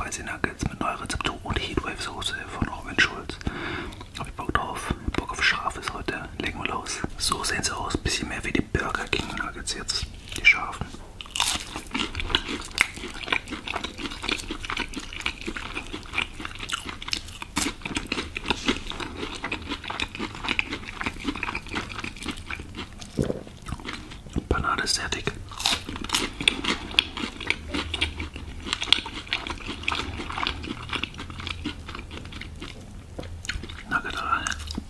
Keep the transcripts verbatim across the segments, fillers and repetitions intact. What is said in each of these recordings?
Spicy Nuggets mit neuer Rezeptur und Heatwave Soße von Robin Schulz. Hab ich Bock drauf. Bock auf Scharfes heute. Legen wir los. So sehen sie aus. Bisschen mehr wie die Burger King Nuggets jetzt. Die scharfen. Panade ist sehr dick. Nugget rein.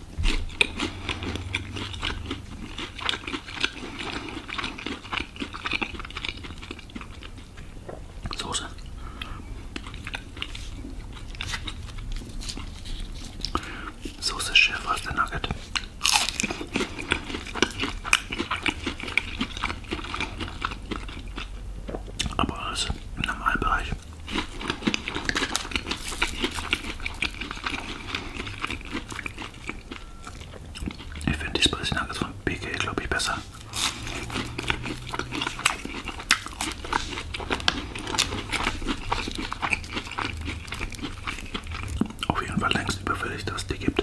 Soße. Soße ist schärfer als der Nugget. Aber alles im normalen Bereich. Ich finde die Spicy Nuggets von B K, glaube ich, besser. Auf jeden Fall längst überfällig, dass es die gibt.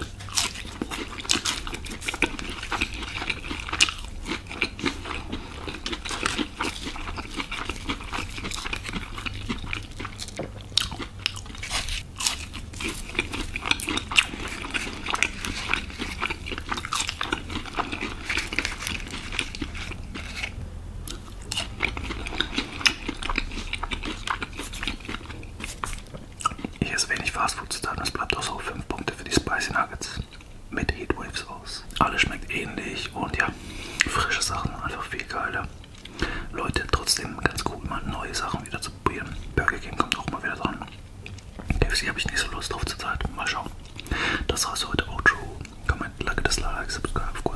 Ich esse wenig Fastfood zurzeit, es bleibt auch so fünf Punkte für die Spicy Nuggets mit Heatwaves aus. Alles schmeckt ähnlich und ja, frische Sachen, einfach viel geiler. Leute, trotzdem ganz cool, mal neue Sachen wieder zu probieren. Burger King kommt auch mal wieder dran. K F C habe ich nicht so Lust drauf zurzeit, mal schauen. Das war's heute, Outro. Comment, like, dislike, subscribe.